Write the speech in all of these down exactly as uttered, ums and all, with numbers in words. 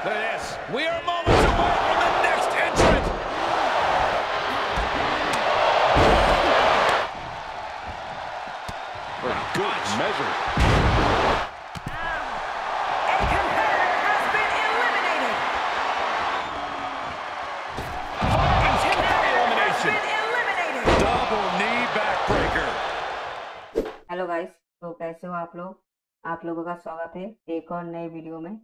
Look at this. We are moments away from the next entrant. For good measure. Hello guys, तो कैसे हो आप लोग? आप लोगों का स्वागत है एक और नए वीडियो में।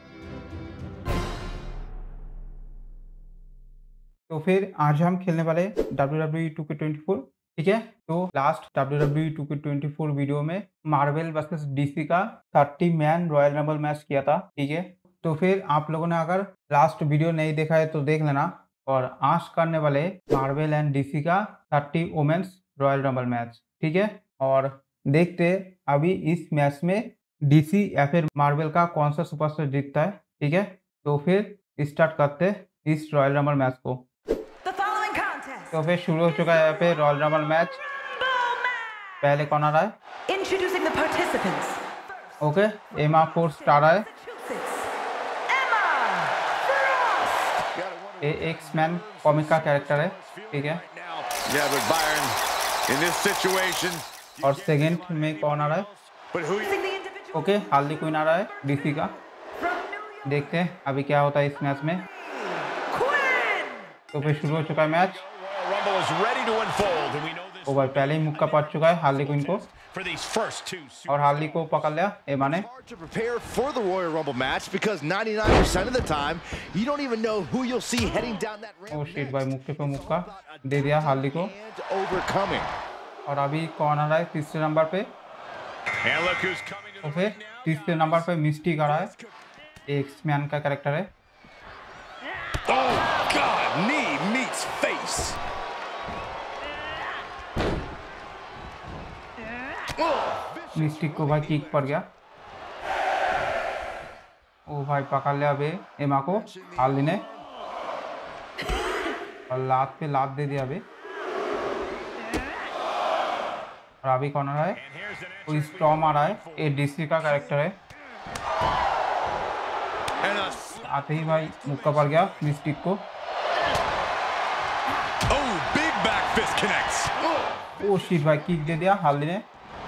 तो फिर आज हम खेलने वाले W W E two K twenty four, ठीक है। तो last W W E two K twenty four video में मार्वल वर्सेस डीसी का thirty man royal rumble match किया था, ठीक है। तो फिर आप लोगों ने अगर लास्ट वीडियो नहीं देखा है तो देख लेना। और आज करने वाले मार्वल एंड डीसी का thirty womens royal rumble match, ठीक है। और देखते अभी इस मैच में डीसी या फिर मार्वल का कौन सा सुपरस्टार जीतता है, ठीक है। तो फिर स्टार्ट करते इस रॉयल रंबल मैच को। तो फिर शुरू हो चुका है यहाँ पे रॉयल रंबल मैच। पहले कौन आ रहा है? Introducing the participants. Okay, Emma Frost आ रहा है। ये एक्स मैन कॉमिक का कैरेक्टर है, ठीक है। Yeah, but Byron, in this situation, और सेकंड में कौन आ रहा है? but who? Okay, Harley Quinn आ रहा है डीसी का। देखते हैं अभी क्या होता है इस मैच में। तो फिर शुरू हो चुका है मैच। Rumble is ready to unfold, and we know this. ओ भाई, पहले ही मुक्का पड़ चुका है हार्ली क्वीन को, For these first two. और हार्ली को पकड़ लिया एमा ने। Hard to prepare for the Royal Rumble match because ninety-nine percent of the time you don't even know who you'll see heading down that ramp. ओ shit भाई, मुक्के पे मुक्का दे दिया हार्ली को। And overcoming. और अभी कौन आ रहा है तीसरे नंबर पे? And look who's coming to तो the फिर ring now. तीसरे नंबर पे मिस्टिक आ रहा है, एक्स मैन का कैरेक्टर है। Oh God! Knee meets face. Mystique को भाई किक पड़ गया। ओ भाई, पकड़ लिया अबे एमा को हार्ली ने, और लात पे लात दे दिया अबे। और अभी कौन आ रहा है? And here's an कोई स्टॉर्म आ रहा है, ये डीसी का कैरेक्टर है। and a आते ही भाई मुक्का पड़ गया मिस्टिक को। oh big back fist connects. ओ शिट भाई, किक दे दिया हार्ली ने।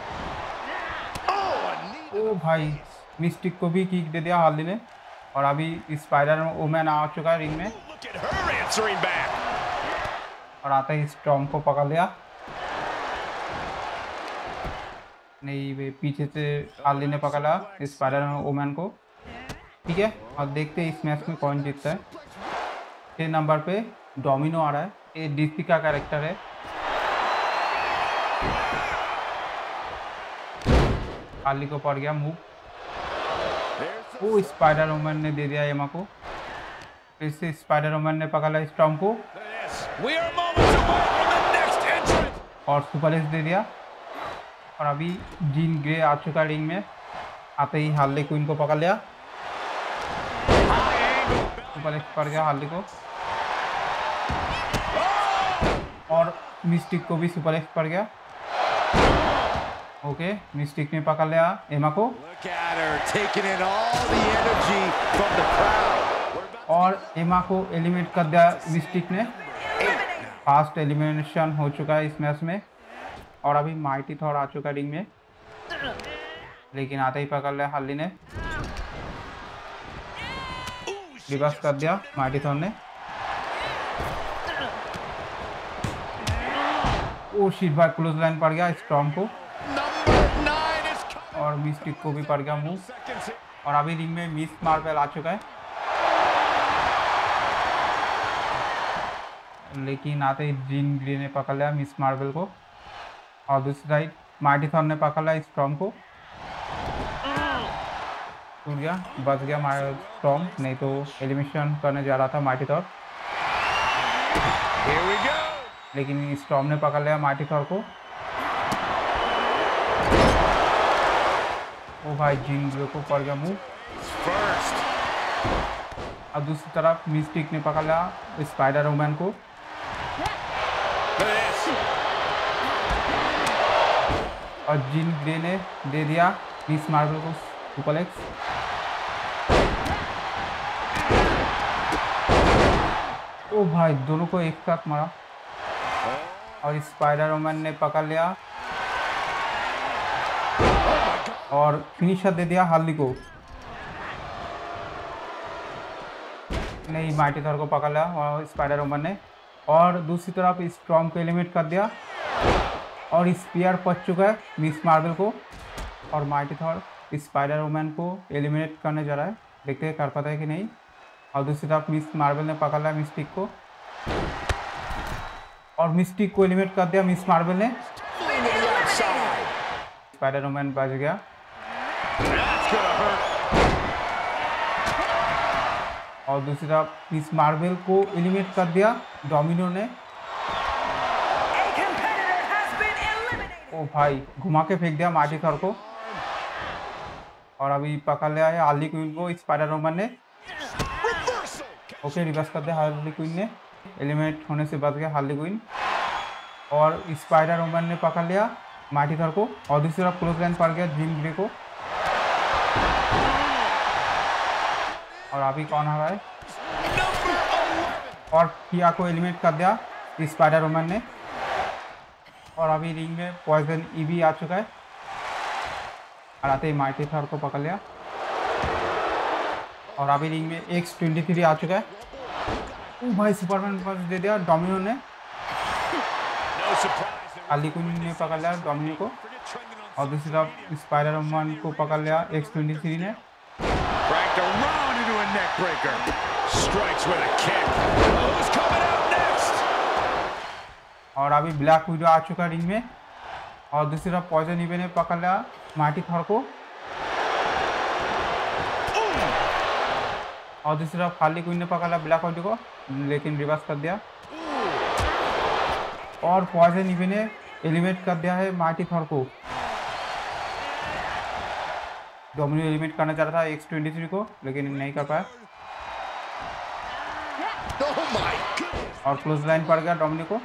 ओ भाई, मिस्टिक को भी किक दे दिया हार्ली ने। और अभी स्पाइडर वुमन आ चुका है रिंग में, Look at her answering back. और आते ही स्टॉर्म को पकड़ लिया। नहीं वे पीछे से हार्ली ने पकड़ा स्पाइडर वुमन को, ठीक है। और देखते हैं इस मैच में कौन जीतता है। छः नंबर पे डोमिनो आ रहा है, ये डीसी का कैरेक्टर है। हार्ली को पड़ गया मूव। वो स्पाइडर वुमन ने दे दिया एमा को, फिर से स्पाइडर वुमन ने पकड़ा स्टॉर्म को, Look at this. We are moments away from the next entrant. और सुपर एक्स दे दिया। और अभी जीन ग्रे आ चुका रिंग में, आते ही हार्ली क्वीन को पकड़ लिया। सुपर एक्स पड़ गया हार्ली को, और मिस्टिक को भी सुपर एक्स पड़ गया। ओके, मिस्टिक ने पकड़ लिया एमा को, Look at her taking in all the energy from the crowd. और एमा को एलिमिनेट कर दिया मिस्टिक ने। फास्ट एलिमिनेशन हो चुका है इस मैच में। और अभी माइटी थॉर आ चुका है रिंग में, लेकिन आते ही पकड़ लिया हार्ली ने, रिवर्स कर दिया माइटी थॉर ने। ओ शिट भाई, क्लोज लाइन पड़ गया स्टॉर्म को, Number nine is coming. और मिस्टिक को भी पड़ गया मूव। Seconds. और अभी रिंग में मिस मार्वल आ चुका है, लेकिन आते ही जीन ग्रे ने पकड़ लिया मिस मार्वल को। और दूसरी साइड माइटी थॉर ने पकड़ लिया स्टॉर्म को, टूट गया, बच गया स्टॉर्म, नहीं तो एलिमिनेशन करने जा रहा था Mighty Thor. Here we go. लेकिन स्टॉर्म ने पकड़ लिया माइटी थॉर को। ओ भाई, जीन ग्रे को पड़ गया मूव। First. और दूसरी तरफ मिस्टिक ने पकड़ लिया स्पाइडर वुमन को। Look at this. और जीन ग्रे ने दे दिया मिस मार्वल को सुपर एक्स। ओ भाई दोनों को एक साथ मारा और स्पाइडर वुमन ने पकड़ लिया और फिनिशर दे दिया हार्ली को। नहीं, माइटी थॉर को पकड़ लिया और स्पाइडर वुमन ने, और दूसरी तरफ स्टॉर्म को एलिमिनेट कर दिया और स्पीयर पच चुका है मिस मार्वल को, और माइटी थॉर स्पाइडर वुमन को एलिमिनेट करने जा रहा है, देखते हैं कर पाता है कि नहीं। और दूसरी तरफ मिस मार्वल ने पकड़ लिया मिस्टिक को और मिस्टिक को एलिमिनेट कर दिया मिस मार्वल ने। स्पाइडर वुमन बच गया और दूसरी तरफ मिस मार्वल को एलिमिनेट कर दिया डोमिनो ने। ओ भाई घुमा के फेंक दिया मार्टी थॉर को और अभी पकड़ लिया है हार्ली क्विन को स्पाइडर वुमन ने। ओके, रिवर्स कर दिया हार्ली क्विन ने, एलिमिनेट होने से बच गया हार्ली क्विन और स्पाइडर वुमन ने पकड़ लिया मार्टी थॉर को और दूसरी तरफ क्लोज लाइन पड़ गया जिम ग्रे को। और अभी कौन आ रहा है और किया को एलिमिनेट कर दिया स्पाइडर वुमन ने और अभी रिंग में पॉइजन ईवी आ चुका है और आते ही मार्टी थॉर को पकड़ लिया और अभी रिंग में एक्स ट्वेंटी थ्री आ चुका है। ओ भाई सुपरमैन पंच दे दिया डोमिनो ने, हार्ली क्विन ने पकड़ लिया डोमिनो को और दूसरी तरफ स्पाइडर वुमन को पकड़ लिया एक्स ट्वेंटी थ्री ने। और अभी ब्लैक विडो आ चुका रिंग में और दूसरी तरफ पॉइजन इवी ने पकड़ लिया मार्टी थॉर को और दूसरी तरफ हार्ली क्विन ने पकड़ लिया ब्लैक विडो को, लेकिन रिवर्स कर दिया और पॉइजन इवी ने एलिमिनेट कर दिया है मार्टी थॉर को। डोमिनो एलिमिनेट करना चाह रहा था एक्स ट्वेंटी थ्री को, लेकिन नहीं कर पाया और क्लोज लाइन पड़ गया डोमिनो को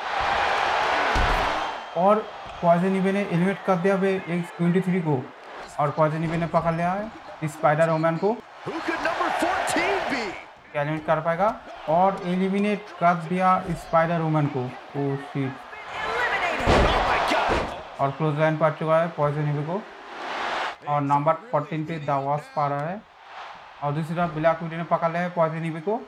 और पॉइजन इवी ने एलिमिनेट कर दिया एक्स ट्वेंटी थ्री को और पॉइजन इवी ने पकड़ लिया है स्पाइडर वुमन को। क्या एलिमिनेट कर पाएगा और एलिमिनेट कर दिया स्पाइडर वुमन को। ओ शिट, और क्लोज लाइन पड़ चुका है पॉइजन इवी को और नंबर फोर्टीन पे द वास्प आ रहा है और दूसरी तरफ ब्लैक विडो ने पकड़ लिया है पॉइजन ईवी को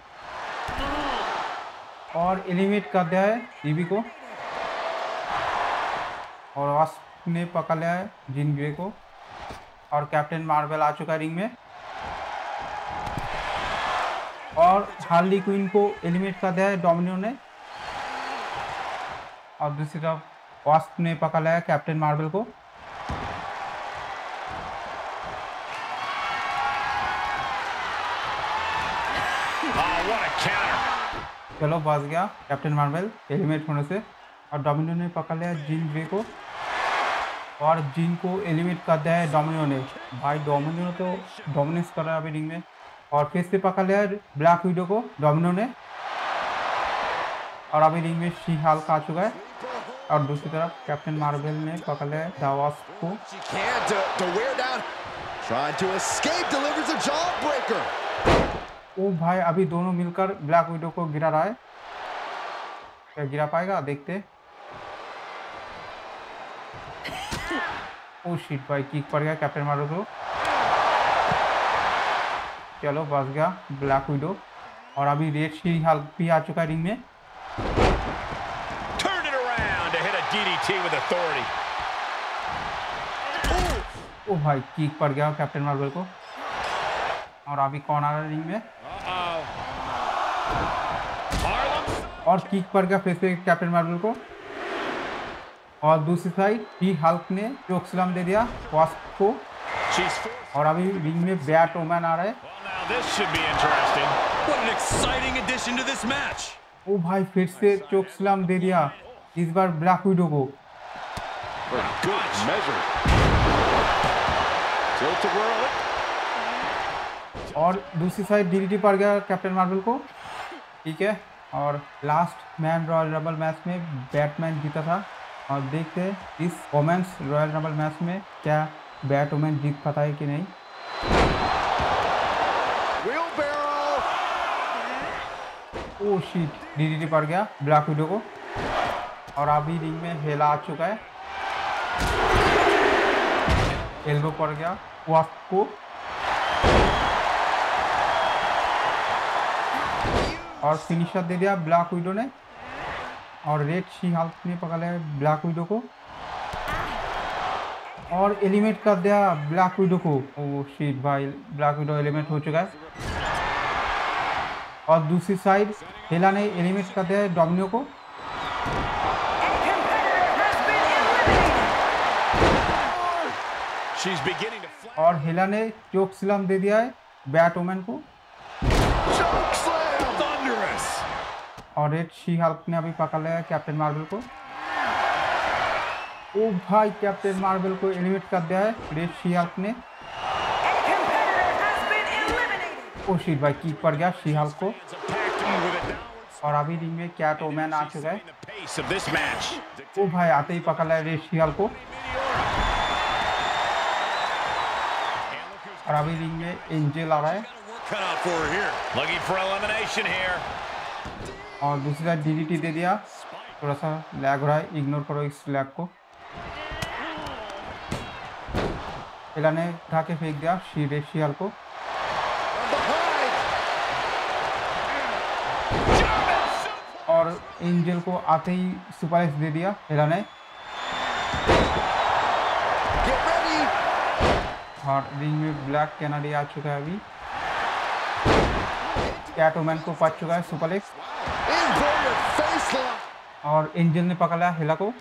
और एलिमिनेट कर दिया है ईवी को और वास्प ने पकड़ लिया है जीन ग्रे को और कैप्टन मार्वल आ चुका है रिंग में और हार्ली क्विन को एलिमिनेट कर दिया है डोमिनो ने और दूसरी तरफ वास्प ने पकड़ लिया है कैप्टन मार्वल को। चलो बच गया कैप्टन मार्वल एलिमिनेट होने से और डोमिनो ने पकड़ लिया जीन ग्रे को और जीन को एलिमिनेट कर दिया है डोमिनो ने। भाई डोमिनो तो डोमिनेट कर रहा है अभी रिंग में और फिर से पकड़ लिया है ब्लैक विडो को डोमिनो ने और अभी रिंग में शी हल्क आ चुका है और दूसरी तरफ कैप्टन मार्वल ने पकड़ लिया है द वास्प को। ओ भाई अभी दोनों मिलकर ब्लैक विडो को गिरा रहा है, क्या गिरा पाएगा देखते। ओ शिट भाई किक पड़ गया कैप्टन मार्वल को। चलो बच गया ब्लैक विडो और अभी रेड शी हल्क भी आ चुका है रिंग में। ओ भाई किक पड़ गया कैप्टन मार्वल को और अभी कौन आ रहा है रिंग में और किक पड़ गया फिर से कैप्टन मार्वल को और दूसरी साइड शी हल्क ने चोकस्लैम दे दिया वास्प को और अभी रिंग में बैट वुमन आ रहा है। ओ भाई फिर से चोकस्लैम दे दिया इस बार ब्लैक विडो को और दूसरी साइड डीडीटी पड़ गया कैप्टन मार्वल को। ठीक है, और last man royal rumble match में बैटमैन जीता था और देखते हैं इस वोमेंस रॉयल रंबल मैच में क्या बैटमैन जीत पाता है कि नहीं। ओ शिट, डीडीटी पड़ गया ब्लैक विडो को। और अभी रिंग में हेला आ चुका है, एल्बो पड़ गया वास्प को। और फिनिशर दे दिया ब्लैक विडो ने। और रेड शी हल्क ने पकड़ लिया ब्लैक विडो को और एलिमिनेट कर दिया ब्लैक विडो को। ओ शिट भाई, ब्लैक विडो एलिमिनेट हो चुका है। और दूसरी साइड हेला ने एलिमिनेट कर दिया डोमिनो को। और हेला ने चोक स्लैम दे दिया है बैटमैन को। और रेड शी हल्क ने अभी पकड़ लिया कैप्टन मार्वल को। ओ भाई, कैप्टन मार्वल को एलिमिनेट कर दिया है रेड शी हल्क ने। ओ शिट भाई, किक पड़ गया शी हल्क को। और अभी रिंग में कैट ओमैन आ चुका है। ओ भाई, आते ही पकड़ लिया रेड शी हल्क को। और अभी रिंग में एंजल आ रहा है। और दूसरी साइड डीडीटी दे दिया। थोड़ा सा लैग हो रहा है, इग्नोर करो इस लैग को। हेला ने उठा के फेंक दिया शी रेड शी हल्क को। और एंजल को आते ही सुपर एक्स दे दिया हेला ने। और रिंग में ब्लैक कैनाडी आ चुका है अभी। कैट ओमैन को पच चुका है सुपर एक्स। और एंजल ने पकड़ लिया हेला को।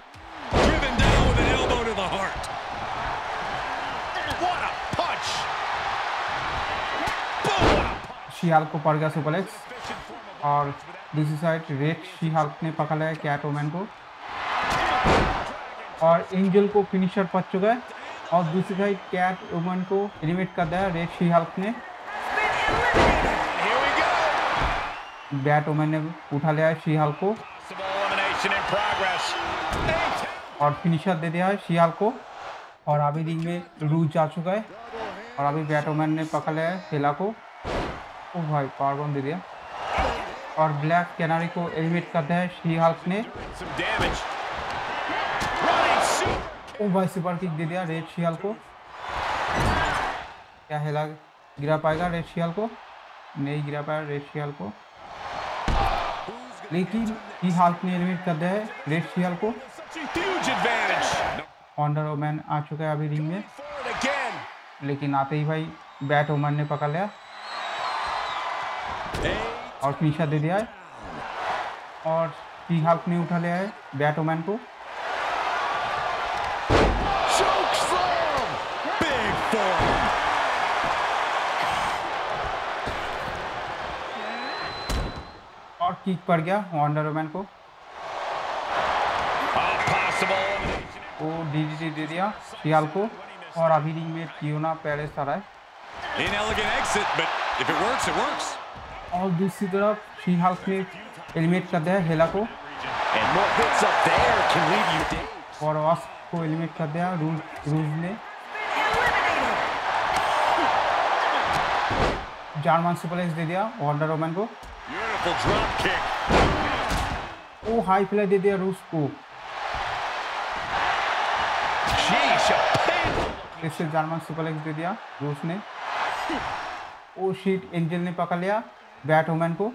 शी हल्क को पड़ गया सुपर एक्स। और दूसरी साइड रेड शी हल्क ने पकड़ लिया कैट ओमैन को। और एंजल को फिनिशर पच चुका है। और दूसरी साइड कैट ओमैन को एलिमिनेट कर दिया रेड शी हल्क ने। बैट ओमैन ने उठा लिया है शी हल्क को और फिनिशर दे दिया है शी हल्क को। और अभी रिंग में रूज आ चुका है। और अभी बैट ओमैन ने पकड़ लिया है हेला को। ओ भाई, पावर बम दे दिया। और ब्लैक कैनारी को एलिमिनेट कर दिया है शी हल्क ने। ओ भाई, सुपर किक दे दिया रेड शी हल्क को। क्या हेला गिरा पाएगा रेड शी हल्क को? नहीं गिरा पाया रेड शी हल्क को, लेकिन शी हल्क ने एलिमिनेट कर दिया है रेड शी हल्क को। वंडर वुमन आ चुका है अभी रिंग में, लेकिन आते ही भाई बैट वुमन ने पकड़ लिया और फिनिशर दे दिया है। और शी हल्क ने उठा लिया है बैट वुमन को। और किक पड़ गया वंडर वुमन को। वो डीडीटी दे दिया शी हल्क को। और अभी रिंग में टियोना पेरेस आ रहा है। और दूसरी तरफ शी हल्क ने एलिमिनेट कर दिया है हेला को। और वास्प को एलिमिनेट कर दिया रूज रूज ने। जर्मन सुपरप्लेक्स दे दिया वंडर वुमन को। ओ हाई फ्लाई दे दिया रूस को। इससे जर्मन सुपरप्लेक्स दे दिया रूस ने। ओ शीट, एंजल ने पकड़ लिया बैट वुमन को।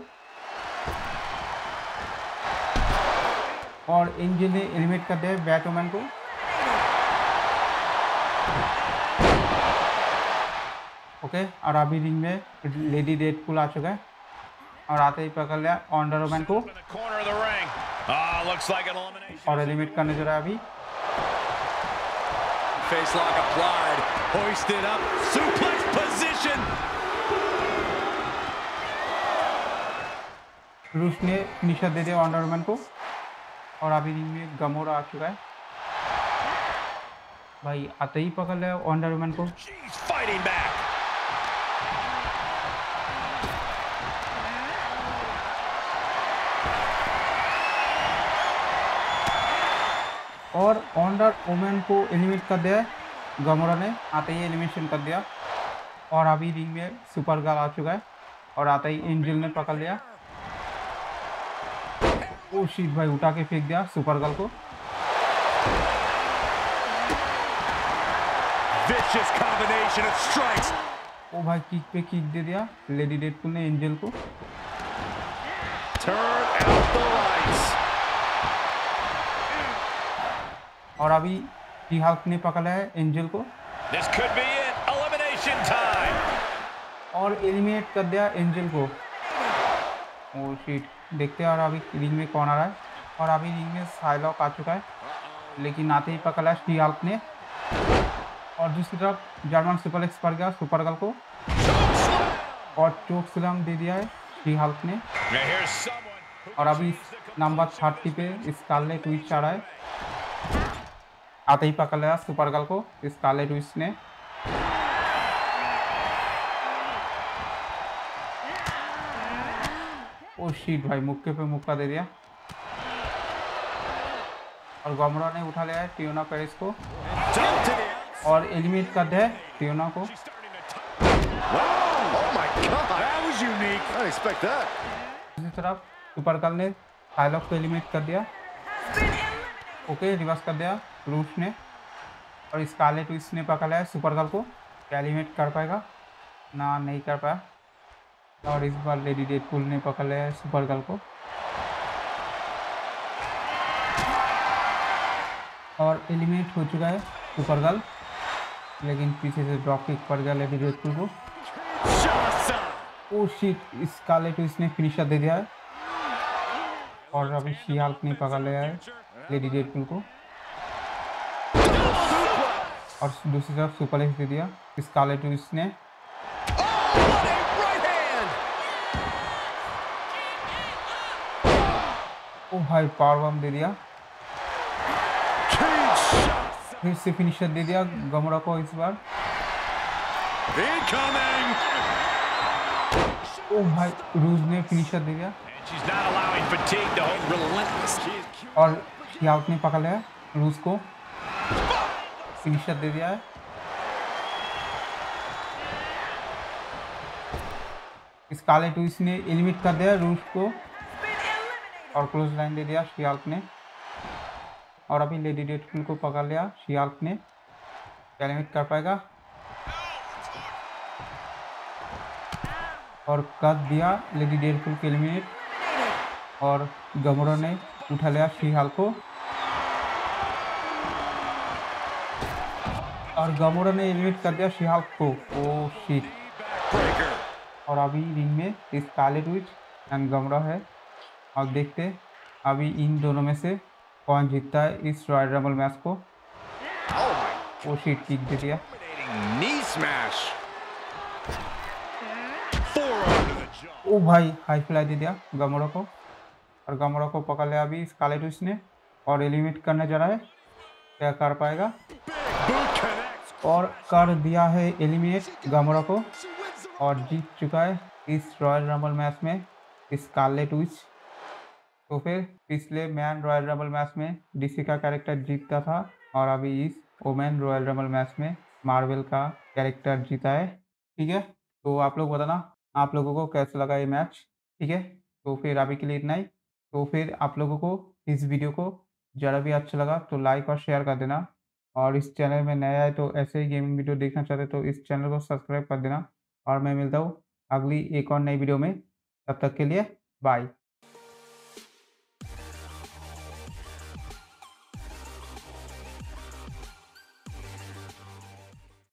और एंजल ने एलिमिनेट कर दिया बैट वुमन को। ओके, और अभी रिंग में लेडी डेडपूल आ चुका है और आते ही पकड़ लिया वंडर वुमन को और एलिमिनेट करने जा रहा है अभी। Face lock applied, hoisted up, suplex position. रूस ने फिनिशर दे दिया वंडर वुमन को। और अभी रिंग में गमोरा आ चुका है भाई। आते ही पकड़ लिया वंडर वुमन को। She's fighting back. और वंडर वुमन को एलिमिनेट कर दिया है गमोरा ने। आते ही एलिमिनेशन कर दिया। और अभी रिंग में सुपर गर्ल आ चुका है और आते ही एंजल ने पकड़ लिया। ओ शिट भाई, उठा के फेंक दिया सुपर गर्ल को। Vicious combination of strikes. ओ भाई, किक पे किक दे दिया लेडी डेडपुल ने एंजल को। Turn out the lights. और अभी शी हल्क ने पकड़ा है एंजल को This could be it. Elimination time. और एलिमिनेट कर दिया एंजल को। ओ शिट, देखते हैं और अभी रिंग में कौन आ रहा है। और अभी रिंग में साइलॉक आ चुका है, लेकिन आते ही पकड़ा है शी हल्क ने। और दूसरी तरफ जर्मन सुपरलेक्स पर गया सुपर गर्ल को और चोक स्लैम दे दिया है शी हल्क ने। Now here's someone who और अभी नंबर थर्टी पे स्कारलेट विच आ रहा है, आते ही पकड़ लिया सुपर गर्ल को स्कारलेट विच ने। ओ शिट भाई, मुक्के पे मुक्का दे दिया। और गमरा ने उठा लिया है टियोना पेरिस को dumped to the और एलिमिनेट कर दिया है टियोना को। Oh my God. That was unique. I didn't expect that. दूसरी तरफ सुपर गर्ल ने साइलॉक को एलिमिनेट कर दिया। ओके, रिवर्स कर दिया रूस ने। और स्कारलेट विच ने पकड़ा है सुपर गर्ल को, क्या एलिमिनेट कर पाएगा ना, नहीं कर पाया। और इस बार लेडी डेडपुल ने पकड़ लिया है सुपर गर्ल को और एलिमिनेट हो चुका है सुपर गर्ल, लेकिन पीछे से ड्रॉप किक पड़ गया लेडी डेडपुल को। ओ शिट, स्कारलेट विच ने फिनिशर दे दिया है और अभी शी हल्क ने पकड़ लिया है लेडी डेडपुल को और दूसरी तरफ सुपरलेक्स दे दिया स्कारलेट विच ने। ओ भाई, पावर बम दे दिया, फिर से फिनिशर दे दिया गमरा को इस बार। Incoming. ओ भाई, रूज ने फिनिशर दे दिया And she's not allowing fatigue to hold relentless. और शी हल्क ने पकड़ लिया रूस को, फिनिशर दे दिया है। स्कारलेट विच ने एलिमिनेट कर दिया रूस को और क्लोज लाइन दे दिया शी हल्क ने। और अभी लेडी डेडपुल को पकड़ लिया शी हल्क ने, एलिमिनेट कर पाएगा और कर दिया लेडी डेडपुल को एलिमिनेट। और गमरा ने उठा लिया शी हल्क को और गमरा ने एलिमिनेट कर दिया शी हल्क को। ओ शिट, और अभी रिंग में स्कारलेट विच एंड गमरा है और देखते अभी इन दोनों में से कौन जीतता है इस रॉयल रंबल मैच को। ओ शिट, किक दे दिया। Knee smash. Forearm to the jaw. ओ भाई, हाई फ्लाई दे दिया गमरा को और गमरा को पकड़ लिया अभी स्कारलेट विच ने और एलिमिनेट करने जा रहा है, क्या कर पाएगा। Boot connects. और कर दिया है एलिमिनेट गमरा को और जीत चुका है इस रॉयल रंबल मैच में स्कारलेट विच। तो फिर पिछले मैन रॉयल रंबल मैच में डीसी का कैरेक्टर जीतता था और अभी इस वोमेन रॉयल रंबल मैच में मार्वल का कैरेक्टर जीता है। ठीक है, तो आप लोग बताना आप लोगों को कैसा लगा ये मैच। ठीक है, तो फिर अभी के लिए इतना ही। तो फिर आप लोगों को इस वीडियो को ज़रा भी अच्छा लगा तो लाइक और शेयर कर देना और इस चैनल में नया है तो ऐसे ही गेमिंग वीडियो देखना चाहते तो इस चैनल को सब्सक्राइब कर देना। और मैं मिलता हूँ अगली एक और नई वीडियो में, तब तक के लिए बाय।